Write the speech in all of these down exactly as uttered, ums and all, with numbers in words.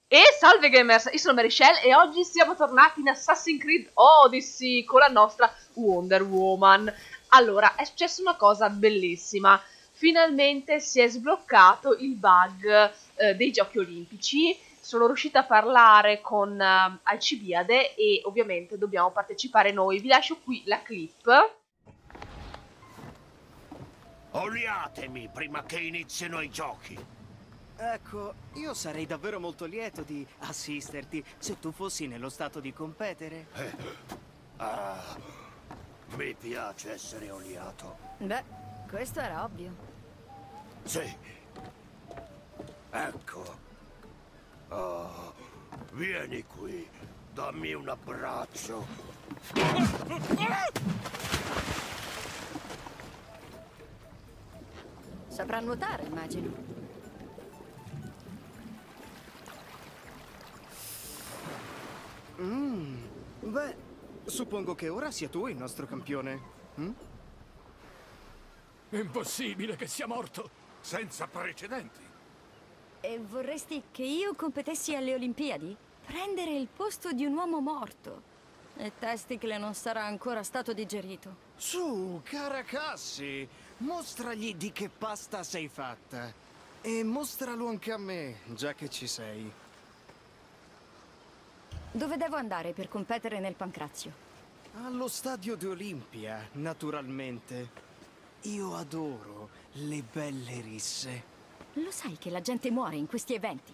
E salve gamers, io sono Marychelle e oggi siamo tornati in Assassin's Creed Odyssey con la nostra Wonder Woman. Allora, è successa una cosa bellissima. Finalmente si è sbloccato il bug eh, dei giochi olimpici. Sono riuscita a parlare con eh, Alcibiade e ovviamente dobbiamo partecipare noi. Vi lascio qui la clip. Oliatemi prima che inizino i giochi. Ecco, io sarei davvero molto lieto di assisterti se tu fossi nello stato di competere. Eh. Ah, mi piace essere oliato. Beh, questo era ovvio. Sì. Ecco. Oh, vieni qui, dammi un abbraccio. Saprà nuotare, immagino. Mmm, beh, suppongo che ora sia tu il nostro campione. Hm? Impossibile che sia morto, senza precedenti. E vorresti che io competessi alle Olimpiadi? Prendere il posto di un uomo morto. E Testicle non sarà ancora stato digerito. Su, cara Cassie, mostragli di che pasta sei fatta. E mostralo anche a me, già che ci sei. Dove devo andare per competere nel pancrazio? Allo stadio di Olimpia, naturalmente. Io adoro le belle risse. Lo sai che la gente muore in questi eventi?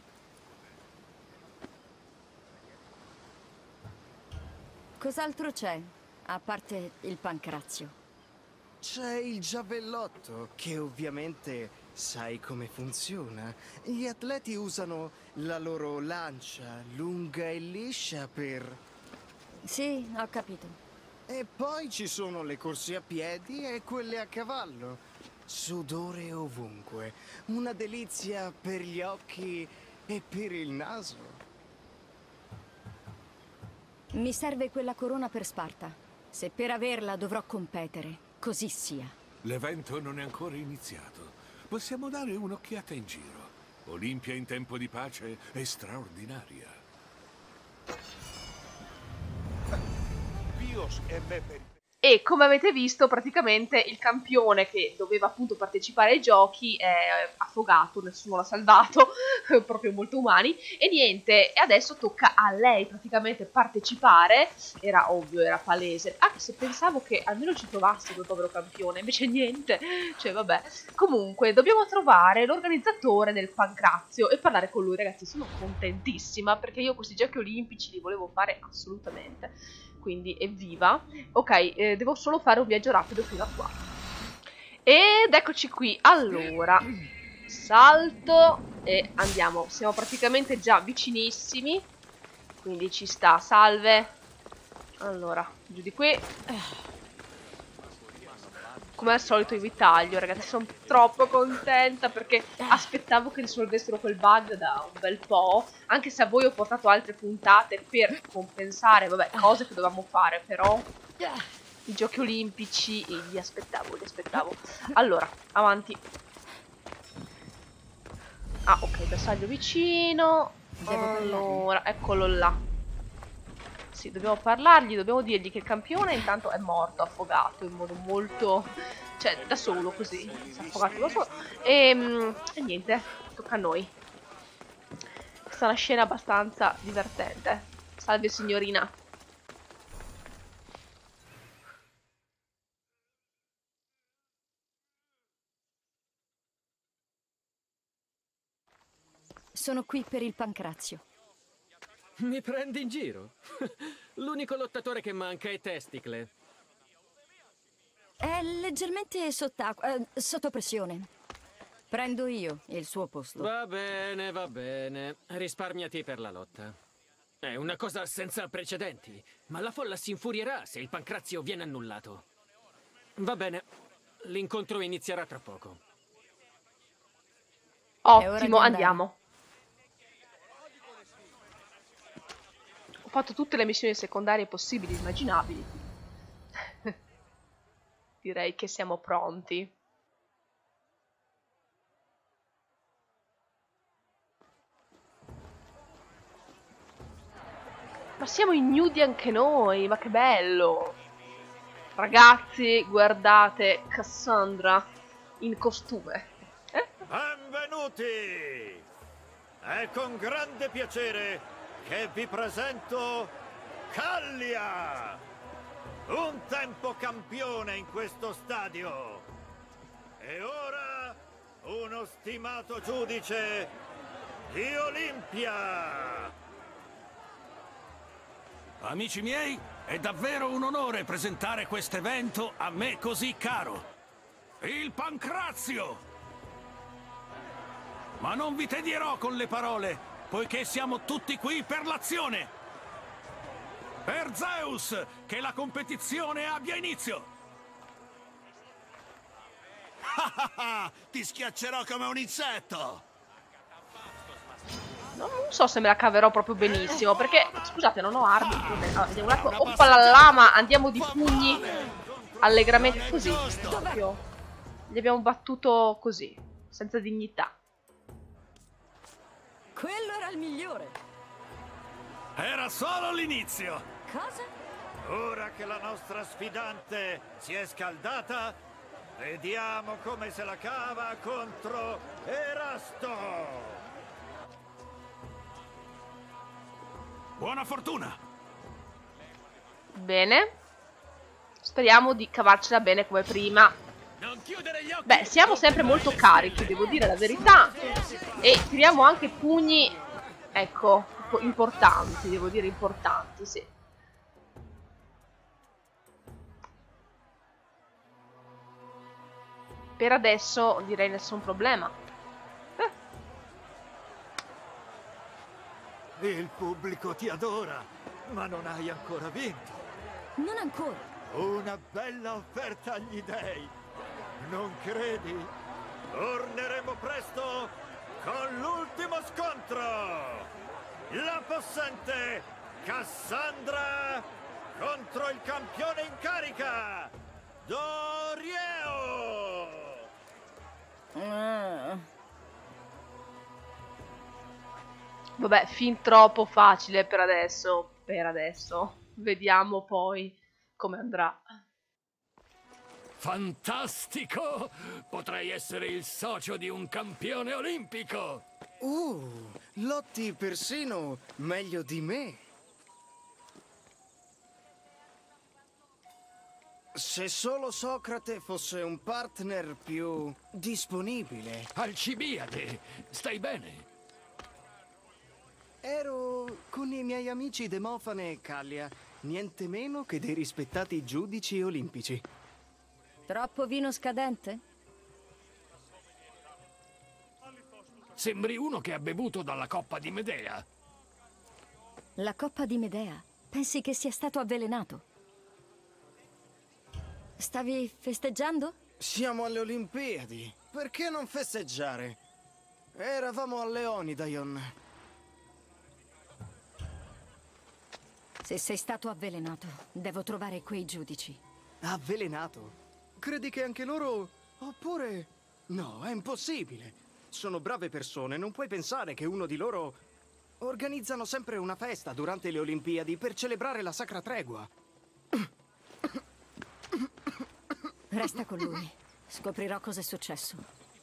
Cos'altro c'è, a parte il pancrazio? C'è il giavellotto, che ovviamente sai come funziona. Gli atleti usano la loro lancia lunga e liscia per... Sì, ho capito. E poi ci sono le corse a piedi e quelle a cavallo. Sudore ovunque. Una delizia per gli occhi e per il naso. Mi serve quella corona per Sparta. Se per averla dovrò competere, così sia. L'evento non è ancora iniziato. Possiamo dare un'occhiata in giro. Olimpia in tempo di pace è straordinaria. Bios e me per... E come avete visto, praticamente il campione che doveva appunto partecipare ai giochi è affogato, nessuno l'ha salvato, proprio molto umani, e niente, e adesso tocca a lei praticamente partecipare. Era ovvio, era palese, anche se pensavo che almeno ci provasse quel povero campione, invece niente, cioè vabbè. Comunque, dobbiamo trovare l'organizzatore del pancrazio e parlare con lui, ragazzi, sono contentissima, perché io questi giochi olimpici li volevo fare assolutamente. Quindi evviva. Ok, eh, devo solo fare un viaggio rapido fino a qua. Ed eccoci qui. Allora, salto e andiamo. Siamo praticamente già vicinissimi, quindi ci sta. Salve. Allora, giù di qui. Come al solito io vi taglio, ragazzi, sono troppo contenta perché aspettavo che risolvessero quel bug da un bel po', anche se a voi ho portato altre puntate per compensare, vabbè, cose che dovevamo fare, però i giochi olimpici li aspettavo, li aspettavo. Allora, avanti. Ah, ok, bersaglio vicino. Allora, eccolo là. Sì, dobbiamo parlargli, dobbiamo dirgli che il campione intanto è morto, affogato in modo molto... cioè, da solo così, si è affogato da solo. E, e niente, tocca a noi. Questa è una scena abbastanza divertente. Salve signorina. Sono qui per il pancrazio. Mi prendi in giro? L'unico lottatore che manca è Testicle. È leggermente sott'acqua, eh, sotto pressione. Prendo io il suo posto. Va bene, va bene. Risparmiati per la lotta. È una cosa senza precedenti, ma la folla si infurierà se il pancrazio viene annullato. Va bene, l'incontro inizierà tra poco. Ottimo, andiamo. Ho fatto tutte le missioni secondarie possibili e immaginabili. Direi che siamo pronti. Ma siamo ignudi anche noi, ma che bello! Ragazzi, guardate Cassandra in costume. Eh? Benvenuti! È con grande piacere che vi presento Callia! Un tempo campione in questo stadio! E ora uno stimato giudice di Olimpia! Amici miei, è davvero un onore presentare questo evento a me così caro. Il Pancrazio! Ma non vi tedierò con le parole, poiché siamo tutti qui per l'azione! Per Zeus, che la competizione abbia inizio! Ti schiaccerò come un insetto! Non so se me la caverò proprio benissimo, perché, scusate, non ho armi. Allora, vediamo un attimo. Oppa la lama, andiamo di pugni allegramente così. Proprio. Li abbiamo battuto così, senza dignità. Quello era il migliore. Era solo l'inizio! Cosa? Ora che la nostra sfidante si è scaldata, vediamo come se la cava contro Erasto! Buona fortuna! Bene. Speriamo di cavarcela bene come prima. Non chiudere gli occhi. Beh, siamo sempre molto carichi, devo dire la verità. E tiriamo anche pugni, ecco, importanti, devo dire importanti, sì. Per adesso direi nessun problema. Il pubblico ti adora, ma non hai ancora vinto. Non ancora. Una bella offerta agli dei. Non credi? Torneremo presto con l'ultimo scontro. La possente Cassandra contro il campione in carica, Dorieo. Mm. Vabbè, fin troppo facile per adesso. Per adesso. Vediamo poi come andrà. Fantastico! Potrei essere il socio di un campione olimpico! Uh, lotti persino meglio di me. Se solo Socrate fosse un partner più disponibile. Alcibiade, stai bene? Ero con i miei amici Demofane e Callia, niente meno che dei rispettati giudici olimpici. Troppo vino scadente? Sembri uno che ha bevuto dalla coppa di Medea. La coppa di Medea? Pensi che sia stato avvelenato? Stavi festeggiando? Siamo alle Olimpiadi, perché non festeggiare? Eravamo a Leonidaion. Se sei stato avvelenato, devo trovare quei giudici. Avvelenato? Credi che anche loro... Oppure... No, è impossibile. Sono brave persone, non puoi pensare che uno di loro... Organizzano sempre una festa durante le Olimpiadi per celebrare la Sacra Tregua. Resta con lui. Scoprirò cosa è successo.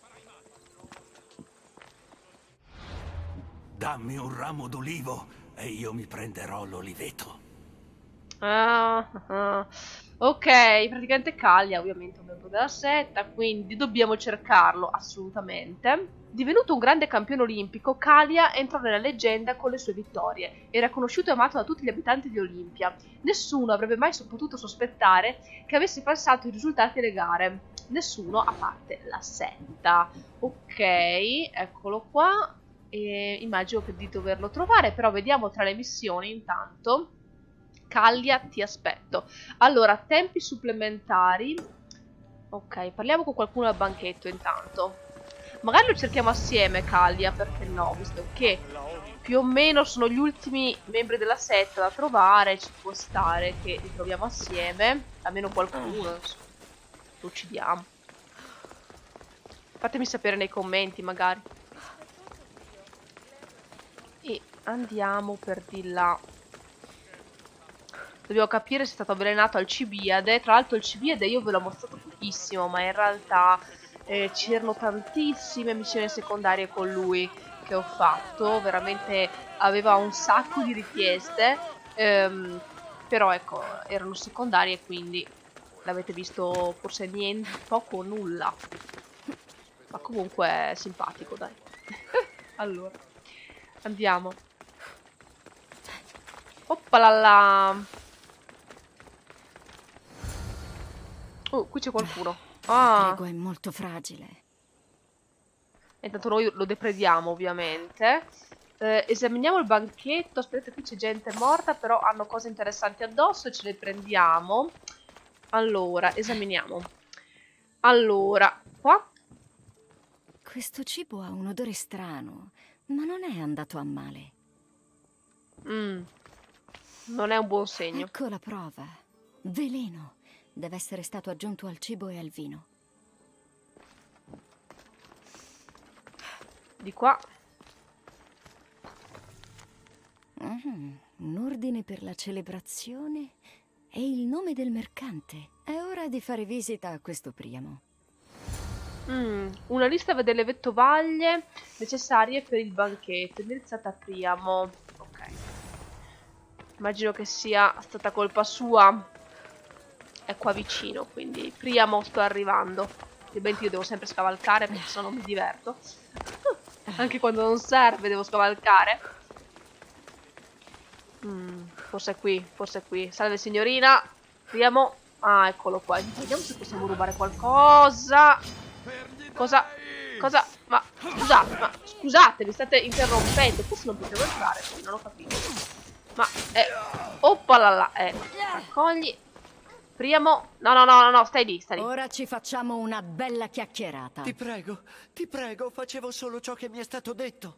Dammi un ramo d'olivo e io mi prenderò l'oliveto. Ah, ah. Ok, praticamente Callia ovviamente è un membro della setta, quindi dobbiamo cercarlo assolutamente. Divenuto un grande campione olimpico, Callia entrò nella leggenda con le sue vittorie. Era conosciuto e amato da tutti gli abitanti di Olimpia. Nessuno avrebbe mai potuto sospettare che avesse falsato i risultati delle gare. Nessuno, a parte la setta. Ok, eccolo qua. E immagino di doverlo trovare, però vediamo tra le missioni intanto. Callia, ti aspetto. Allora, tempi supplementari. Ok, parliamo con qualcuno al banchetto intanto. Magari lo cerchiamo assieme, Callia, perché no, visto che più o meno sono gli ultimi membri della setta da trovare, ci può stare che li troviamo assieme, almeno qualcuno, lo uccidiamo. Fatemi sapere nei commenti, magari. E andiamo per di là. Dobbiamo capire se è stato avvelenato Alcibiade. Tra l'altro Alcibiade io ve l'ho mostrato pochissimo, ma in realtà eh, c'erano tantissime missioni secondarie con lui che ho fatto. Veramente aveva un sacco di richieste, ehm, però ecco, erano secondarie, quindi l'avete visto forse niente, poco o nulla. Ma comunque è simpatico, dai. Allora, andiamo. Oppalala. Oh, qui c'è qualcuno. Ah. Il prego è molto fragile. E intanto noi lo deprediamo, ovviamente. Eh, esaminiamo il banchetto. Aspetta, qui c'è gente morta, però hanno cose interessanti addosso e ce le prendiamo. Allora, esaminiamo. Allora, qua. Questo cibo ha un odore strano, ma non è andato a male. Mm. Non è un buon segno. Ecco la prova. Veleno. Deve essere stato aggiunto al cibo e al vino. Di qua. Mm, un ordine per la celebrazione e il nome del mercante. È ora di fare visita a questo Priamo. Mm, una lista delle vettovaglie necessarie per il banchetto, indirizzata a Priamo. Ok. Immagino che sia stata colpa sua. È qua vicino, quindi Priamo, sto arrivando. Ovviamente io devo sempre scavalcare perché sennò non mi diverto. Anche quando non serve devo scavalcare. Mm, forse è qui, forse è qui. Salve signorina. Priamo. Ah, eccolo qua. Vediamo se possiamo rubare qualcosa. Cosa? Cosa? Ma scusate, ma scusate, mi state interrompendo. Forse non potevo entrare, non ho capito. Ma eh. Oppalala, eh. Raccogli. Priamo. No, no, no, no, no, stai lì, stai lì. Ora ci facciamo una bella chiacchierata. Ti prego, ti prego, facevo solo ciò che mi è stato detto.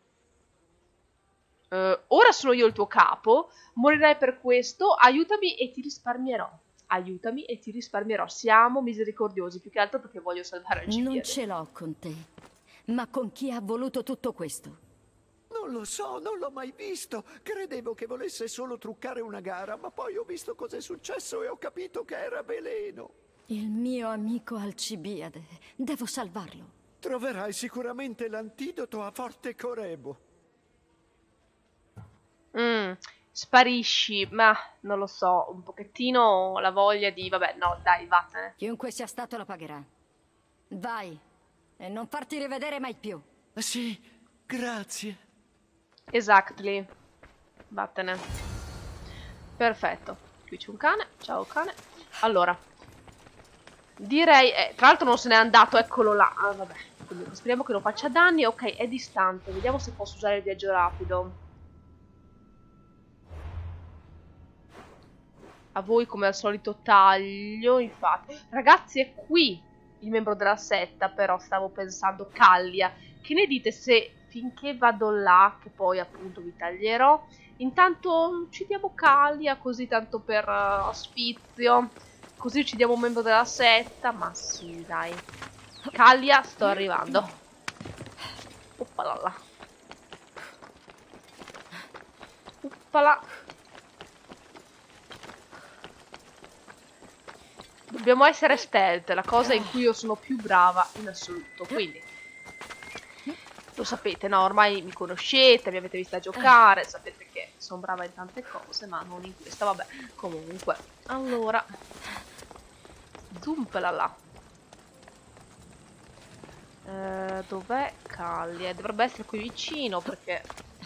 Uh, ora sono io il tuo capo. Morirai per questo. Aiutami e ti risparmierò. Aiutami e ti risparmierò. Siamo misericordiosi, più che altro perché voglio salvare il cibo. Non ce l'ho con te, ma con chi ha voluto tutto questo. Non lo so, non l'ho mai visto. Credevo che volesse solo truccare una gara, ma poi ho visto cos'è successo e ho capito che era veleno. Il mio amico Alcibiade. Devo salvarlo. Troverai sicuramente l'antidoto a Forte Corebo. Mm, sparisci, ma non lo so, un pochettino ho la voglia di... Vabbè, no, dai, vattene. Chiunque sia stato la pagherà. Vai, e non farti rivedere mai più. Sì, grazie. Exactly. Vattene. Perfetto. Qui c'è un cane. Ciao cane. Allora. Direi... Eh, tra l'altro non se n'è andato, eccolo là. Ah, vabbè. Quindi speriamo che non faccia danni. Ok, è distante. Vediamo se posso usare il viaggio rapido. A voi come al solito taglio. Infatti. Ragazzi, è qui il membro della setta. Però stavo pensando Callia. Che ne dite se... finché vado là, che poi appunto vi taglierò, intanto uccidiamo Callia, così tanto per uh, ospizio, così uccidiamo un membro della setta, ma sì dai. Callia, sto arrivando. Oppalala. Oppala. Dobbiamo essere stealth, la cosa in cui io sono più brava in assoluto, quindi... Lo sapete, no? Ormai mi conoscete, mi avete vista giocare, sapete che sono brava in tante cose, ma non in questa, vabbè. Comunque, allora... Zumpela là. Eh, dov'è Callia? Dovrebbe essere qui vicino, perché...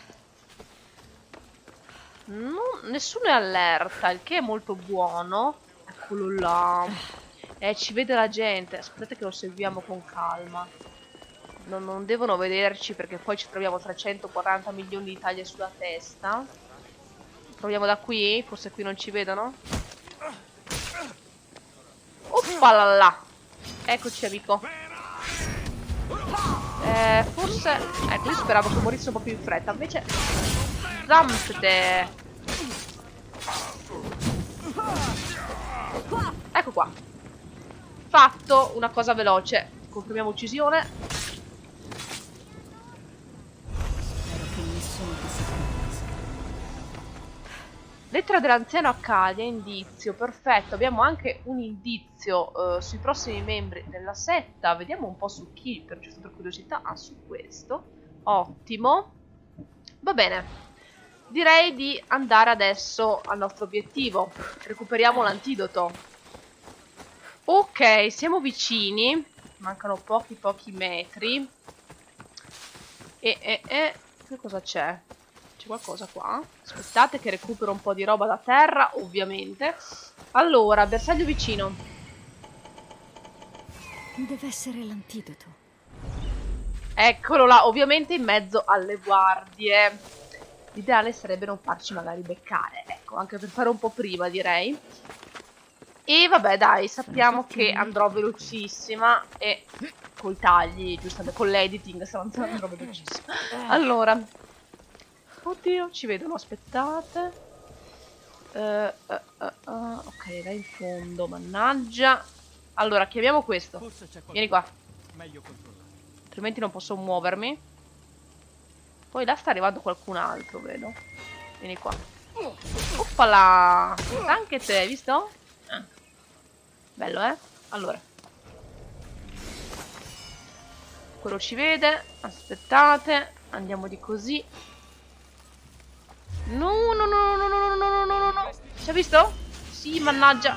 No, nessuno è allerta, il che è molto buono. Eccolo là. Eh, ci vede la gente. Aspettate che lo seguiamo con calma. Non, non devono vederci perché poi ci troviamo trecentoquaranta milioni di taglie sulla testa. Proviamo da qui? Forse qui non ci vedono? Oppalala! Eccoci amico. Eh, forse... Ecco, io speravo che morisse un po' più in fretta. Invece... Zampte! Ecco qua. Fatto, una cosa veloce. Confermiamo uccisione. Lettera dell'anziano Accadia, indizio, perfetto. Abbiamo anche un indizio eh, sui prossimi membri della setta. Vediamo un po' su chi, per giusto per curiosità. Ah, su questo. Ottimo. Va bene. Direi di andare adesso al nostro obiettivo. Recuperiamo l'antidoto. Ok, siamo vicini. Mancano pochi pochi metri. E, e, e... Che cosa c'è? C'è qualcosa qua? Aspettate che recupero un po' di roba da terra, ovviamente. Allora, bersaglio vicino. Deve essere l'antidoto. Eccolo là, ovviamente in mezzo alle guardie. L'ideale sarebbe non farci magari beccare, ecco, anche per fare un po' prima, direi. E vabbè, dai, sappiamo che andrò velocissima e coi tagli, giustamente, con l'editing, se non andrò velocissima. Allora... Oddio, ci vedono, aspettate. Uh, uh, uh, uh. Ok, là in fondo, mannaggia. Allora, chiamiamo questo. Vieni qua. Altrimenti non posso muovermi. Poi là sta arrivando qualcun altro, vedo. Vieni qua. Oppala! Anche te, hai visto? Ah. Bello, eh? Allora. Quello ci vede. Aspettate. Andiamo di così. No, no, no, no, no, no, no, no, no, no. Ci ha visto? Sì, mannaggia.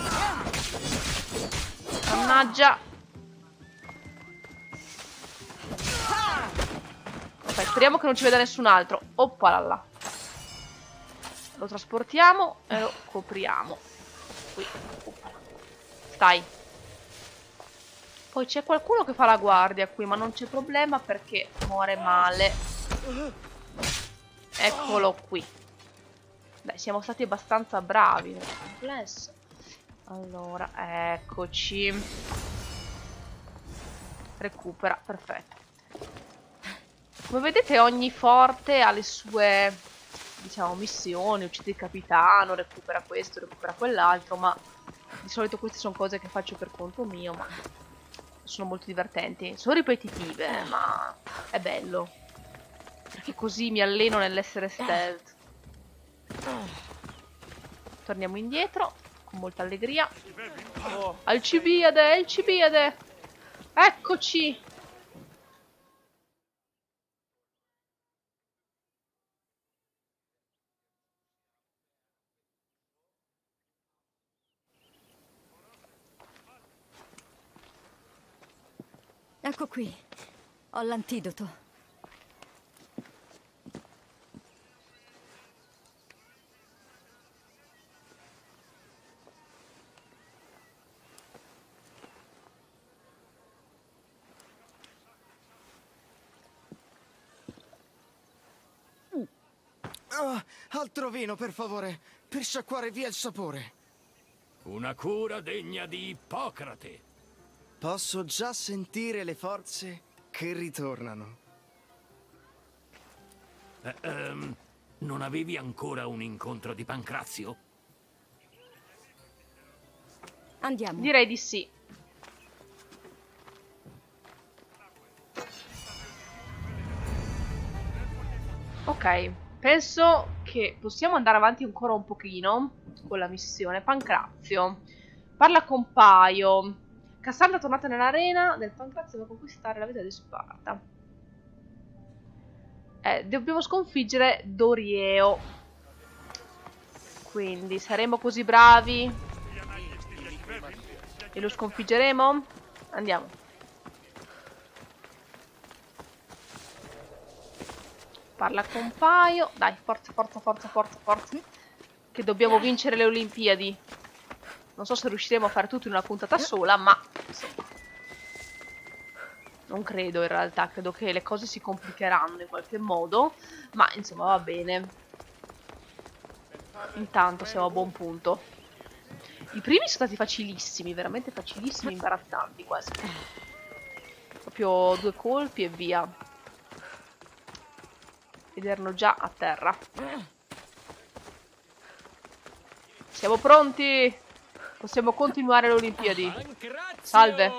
Mannaggia. Ok, speriamo che non ci veda nessun altro. Oppala là. Lo trasportiamo e lo copriamo. Qui. Oppala. Stai. Poi c'è qualcuno che fa la guardia qui, ma non c'è problema perché muore male. Eccolo qui. Beh, siamo stati abbastanza bravi nel complesso. Allora, eccoci. Recupera, perfetto. Come vedete ogni forte ha le sue, diciamo, missioni. Uccide il capitano, recupera questo, recupera quell'altro. Ma di solito queste sono cose che faccio per conto mio, ma sono molto divertenti. Sono ripetitive, ma è bello. Perché così mi alleno nell'essere stealth. Torniamo indietro con molta allegria. Alcibiade, Alcibiade. Eccoci. Ecco qui. Ho l'antidoto. Oh, altro vino, per favore, per sciacquare via il sapore. Una cura degna di Ippocrate. Posso già sentire le forze che ritornano. Eh, ehm, non avevi ancora un incontro di Pancrazio? Andiamo. Direi di sì. Ok, penso che possiamo andare avanti ancora un pochino con la missione. Pancrazio. Parla con Paio. Cassandra è tornata nell'arena del Pancrazio per conquistare la vita di Sparta. Eh, dobbiamo sconfiggere Dorieo. Quindi saremo così bravi e lo sconfiggeremo? Andiamo. Parla con Paio. Dai, forza, forza, forza, forza, forza. Che dobbiamo vincere le Olimpiadi. Non so se riusciremo a fare tutto in una puntata sola, ma insomma, non credo in realtà. Credo che le cose si complicheranno in qualche modo, ma insomma va bene. Intanto siamo a buon punto. I primi sono stati facilissimi, veramente facilissimi, imbarazzanti quasi. Proprio due colpi e via. Ed erano già a terra. Siamo pronti? Possiamo continuare le Olimpiadi. Salve.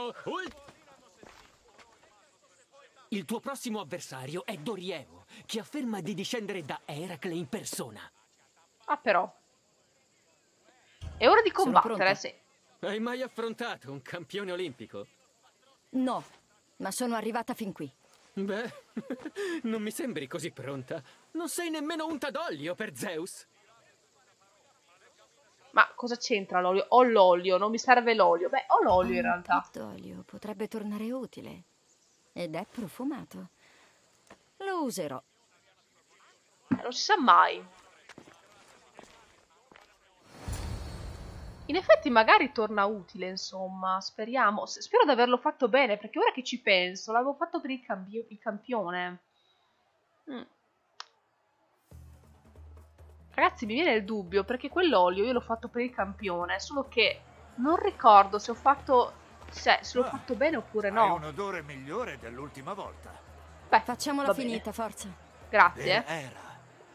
Il tuo prossimo avversario è Dorieo, che afferma di discendere da Eracle in persona. Ah, però. È ora di Sono combattere, pronta. sì. Hai mai affrontato un campione olimpico? No, ma sono arrivata fin qui. Beh, non mi sembri così pronta. Non sei nemmeno unta d'olio per Zeus. Ma cosa c'entra l'olio? Ho l'olio, non mi serve l'olio. Beh, ho l'olio in Un realtà. po' d'olio potrebbe tornare utile. Ed è profumato. Lo userò. Eh, non si sa mai. In effetti magari torna utile, insomma, speriamo. S- Spero di averlo fatto bene, perché ora che ci penso, l'avevo fatto per il, cambio- il campione. Mm. Ragazzi, mi viene il dubbio, perché quell'olio io l'ho fatto per il campione, solo che non ricordo se ho fatto... se, se l'ho fatto bene oppure Hai no. un odore migliore dell'ultima volta. Beh, Facciamola va bene. finita, forza. Grazie. E era.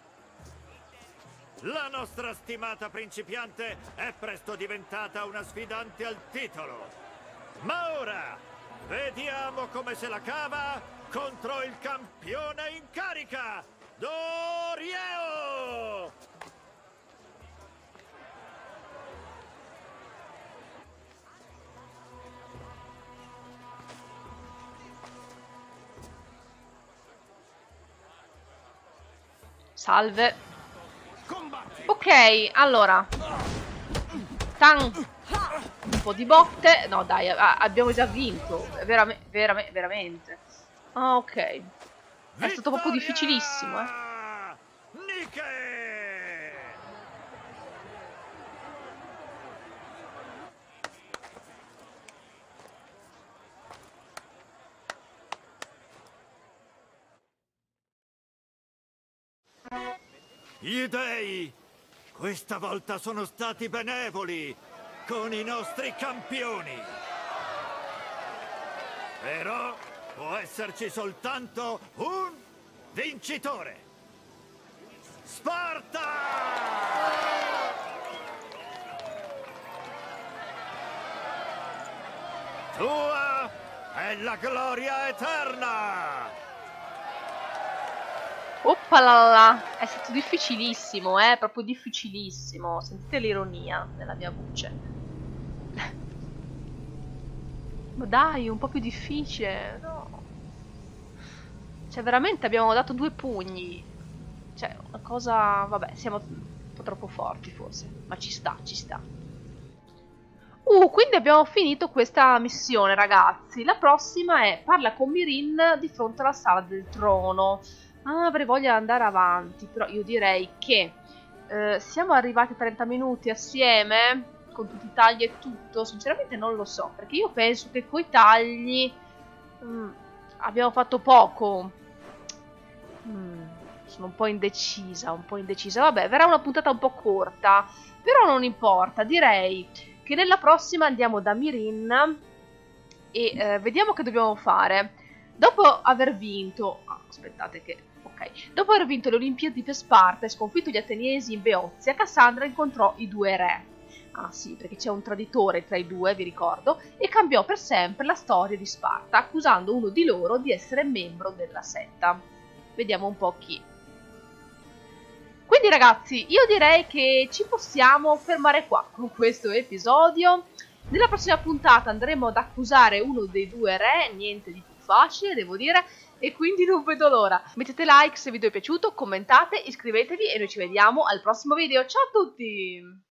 La nostra stimata principiante è presto diventata una sfidante al titolo. Ma ora vediamo come se la cava contro il campione in carica, Dorieo! Salve. Combatti! Ok, allora. Tan. Un po' di botte. No, dai, a- abbiamo già vinto. Veramente, veramente, veramente. Ah, ok. È stato proprio Vittoria! difficilissimo, eh. Nike! Gli dei questa volta sono stati benevoli con i nostri campioni. Però può esserci soltanto un vincitore. Sparta! Tua è la gloria eterna! Oppalala, è stato difficilissimo, eh, proprio difficilissimo. Sentite l'ironia nella mia voce. Ma dai, un po' più difficile, no. Cioè, veramente abbiamo dato due pugni. Cioè, una cosa... Vabbè, siamo un po' troppo forti forse, ma ci sta, ci sta. Uh, quindi abbiamo finito questa missione, ragazzi. La prossima è parla con Mirin di fronte alla sala del trono. Ah, avrei voglia di andare avanti, però io direi che eh, siamo arrivati a trenta minuti assieme, con tutti i tagli e tutto. Sinceramente non lo so, perché io penso che coi tagli mm, abbiamo fatto poco. Mm, sono un po' indecisa, un po' indecisa. Vabbè, verrà una puntata un po' corta, però non importa. Direi che nella prossima andiamo da Mirin e eh, vediamo che dobbiamo fare. Dopo aver vinto... Ah, aspettate che... Ok. Dopo aver vinto le Olimpiadi per Sparta e sconfitto gli ateniesi in Beozia, Cassandra incontrò i due re. Ah sì, perché c'è un traditore tra i due, vi ricordo, e cambiò per sempre la storia di Sparta, accusando uno di loro di essere membro della setta. Vediamo un po' chi. Quindi ragazzi, io direi che ci possiamo fermare qua con questo episodio. Nella prossima puntata andremo ad accusare uno dei due re, niente di più facile, devo dire, e quindi non vedo l'ora. Mettete like se il video è piaciuto, commentate, iscrivetevi e noi ci vediamo al prossimo video. Ciao a tutti!